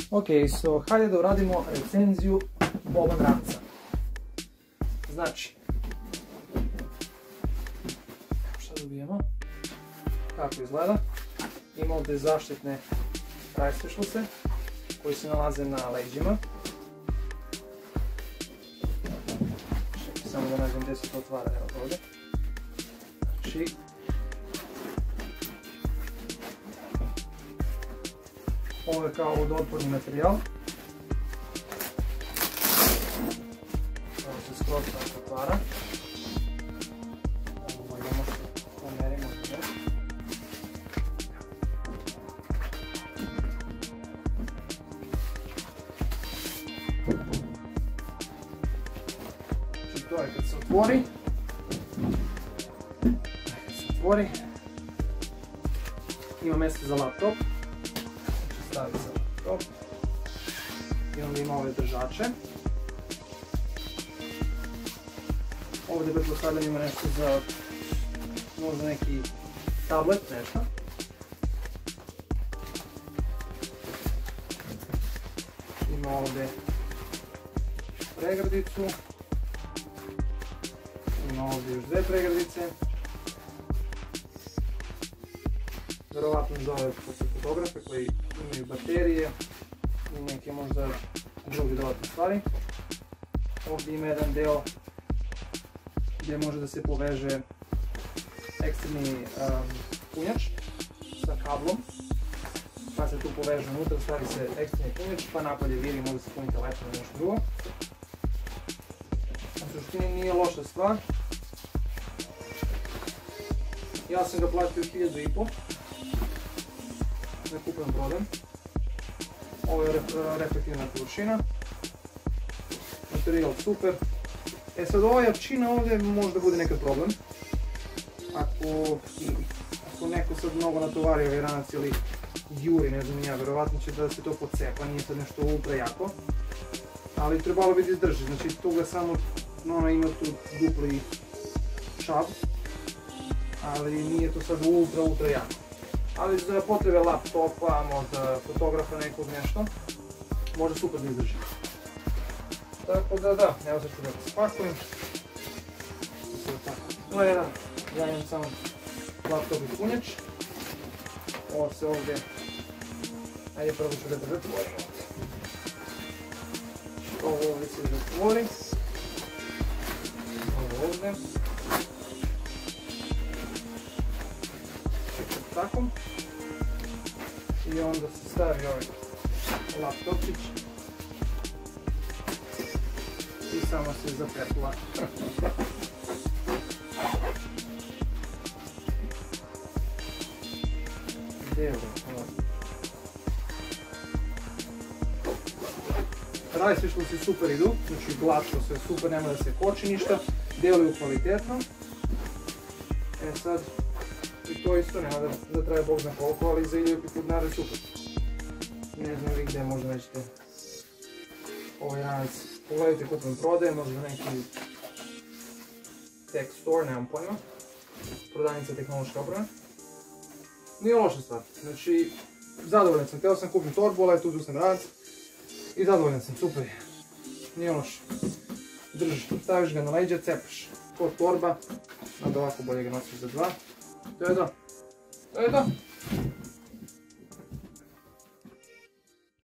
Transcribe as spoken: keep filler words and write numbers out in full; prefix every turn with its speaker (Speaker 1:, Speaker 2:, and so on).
Speaker 1: Ok, so hajde da uradimo recenziju Boban ranca. Znači, šta dobijemo? Kako izgleda? Ima ovdje zaštitne rajstešluse koji se nalaze na leđima. Čekaj, samo da nađem gdje se to otvara, evo ovdje. Znači, ovo je kao vodootporni materijal. Ovo se skroz tako otvara. Ovo idemo što pomerimo. Znači to je kad se otvori. Kad se otvori. Ima mjesto za laptop. Stavi se laptop. I onda ima ove držače. Ovdje pretpostavljam ima nešto za možda neki tablet, nešto. Ima ovdje pregradicu. Ima ovdje još dve pregradice. Vjerovatno za ove fotografe koji imaju baterije i neke možda druge dodatne stvari. Ovdje ima jedan deo gdje može da se poveže eksterni um, punjač sa kablom, pa se tu poveže unutra, stavi se eksterni punjač, pa napolje viri, može se puniti telefon ili nešto drugo. U suštini nije loša stvar. Ja sam ga platio hiljadu i po. Ne kupujem prodam. Ovo je reflektivna površina. Materijal super. E sad ova jačina ovdje možda bude nekad problem. Ako, ako neko sad mnogo natovari ovaj ranac ili juri, ne znam ja, vjerovatno će da se to podcepa, nije sad nešto ultra jako. Ali trebalo bi da izdrži, znači tu ga samo, ono ima tu dupli šav. Ali nije to sad ultra ultra jako. Ali za potrebe laptopa, možda fotografa nekog nešto, može super da izdrži. Tako da da, evo sad ću da ga spakujem. Gleda, ja imam samo laptop i punjač. Ovo se ovdje, ajde prvo ću da ga zatvorim. Ovo ovdje se zatvori. Ovo ovdje. Tako. I onda se stavi ovaj laptopić i samo se zapetla. Delo. Rajstešlusi super idu, znači glatko sve super, nema da se koči ništa, deluju kvalitetno. E sad, i to isto nema da, da traje bog zna koliko, ali za hiljadu dinara je super. Ne znam vi gdje možda nećete ovaj ranac. Pogledajte kako vam prodaje, možda neki tech store, nemam pojma. Prodavnica tehnološka oprema. Nije loša stvar, znači zadovoljan sam, htio sam kupiti torbu, ali tu sam ranac. I zadovoljan sam, super je. Nije loše. Držiš, staviš ga na leđa, cepaš. Kod torba, onda ovako bolje ga nosiš za dva. To je to. To je to.